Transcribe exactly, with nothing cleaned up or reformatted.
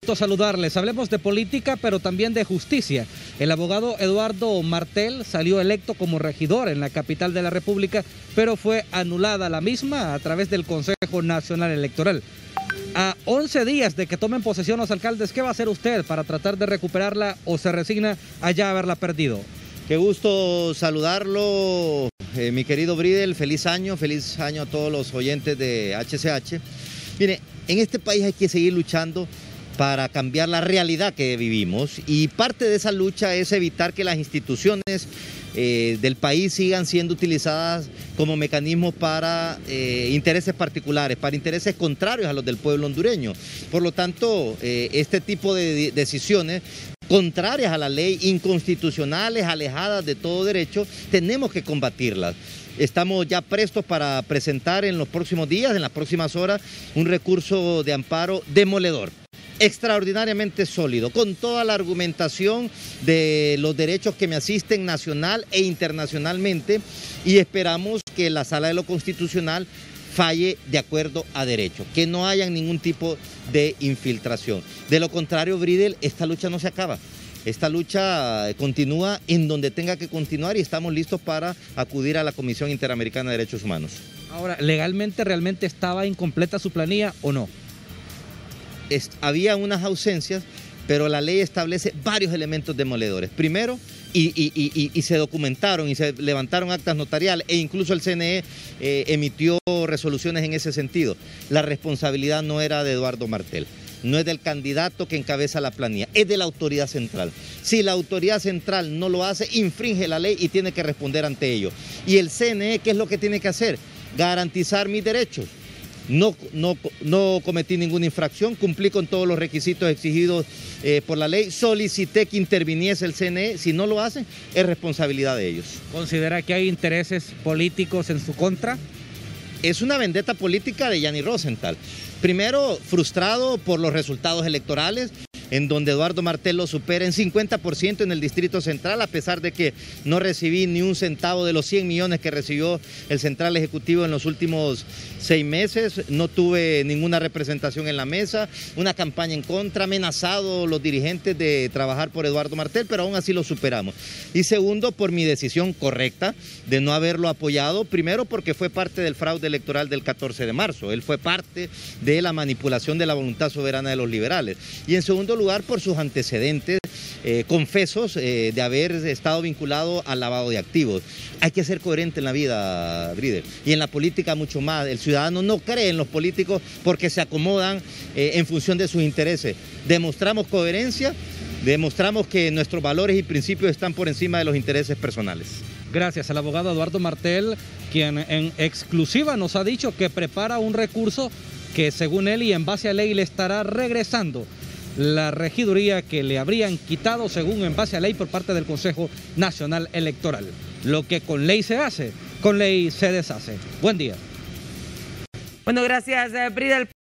Saludarles. Hablemos de política, pero también de justicia. El abogado Eduardo Martel salió electo como regidor en la capital de la República, pero fue anulada la misma a través del Consejo Nacional Electoral. A once días de que tomen posesión los alcaldes, ¿qué va a hacer usted para tratar de recuperarla o se resigna a ya haberla perdido? Qué gusto saludarlo, eh, mi querido Bridel. Feliz año, feliz año a todos los oyentes de H C H. Mire, en este país hay que seguir luchando para cambiar la realidad que vivimos, y parte de esa lucha es evitar que las instituciones eh, del país sigan siendo utilizadas como mecanismos para eh, intereses particulares, para intereses contrarios a los del pueblo hondureño. Por lo tanto, eh, este tipo de decisiones contrarias a la ley, inconstitucionales, alejadas de todo derecho, tenemos que combatirlas. Estamos ya prestos para presentar en los próximos días, en las próximas horas, un recurso de amparo demoledor, extraordinariamente sólido, con toda la argumentación de los derechos que me asisten nacional e internacionalmente, y esperamos que la Sala de lo Constitucional falle de acuerdo a derecho, que no haya ningún tipo de infiltración. De lo contrario, Bridel, esta lucha no se acaba. Esta lucha continúa en donde tenga que continuar y estamos listos para acudir a la Comisión Interamericana de Derechos Humanos. Ahora, ¿legalmente realmente estaba incompleta su planilla o no? Es, había unas ausencias, pero la ley establece varios elementos demoledores. Primero, y, y, y, y se documentaron y se levantaron actas notariales, e incluso el C N E eh, emitió resoluciones en ese sentido. La responsabilidad no era de Eduardo Martel, no es del candidato que encabeza la planilla, es de la autoridad central. Si la autoridad central no lo hace, infringe la ley y tiene que responder ante ello. Y el C N E, ¿qué es lo que tiene que hacer? Garantizar mis derechos. No, no, no cometí ninguna infracción, cumplí con todos los requisitos exigidos eh, por la ley, solicité que interviniese el C N E, si no lo hacen, es responsabilidad de ellos. ¿Considera que hay intereses políticos en su contra? Es una vendetta política de Yanni Rosenthal. Primero, frustrado por los resultados electorales, en donde Eduardo Martel lo supera en cincuenta por ciento en el Distrito Central, a pesar de que no recibí ni un centavo de los cien millones que recibió el Central Ejecutivo en los últimos seis meses. No tuve ninguna representación en la mesa, una campaña en contra, amenazado los dirigentes de trabajar por Eduardo Martel, pero aún así lo superamos. Y segundo, por mi decisión correcta de no haberlo apoyado, primero porque fue parte del fraude electoral del catorce de marzo, él fue parte de la manipulación de la voluntad soberana de los liberales, y en segundo lugar por sus antecedentes eh, confesos eh, de haber estado vinculado al lavado de activos. Hay que ser coherente en la vida, Bridel, y en la política mucho más. El ciudadano no cree en los políticos porque se acomodan eh, en función de sus intereses. Demostramos coherencia, demostramos que nuestros valores y principios están por encima de los intereses personales. Gracias al abogado Eduardo Martel, quien en exclusiva nos ha dicho que prepara un recurso que según él y en base a ley le estará regresando la regiduría que le habrían quitado según en base a ley por parte del Consejo Nacional Electoral. Lo que con ley se hace, con ley se deshace. Buen día. Bueno, gracias, Bridel.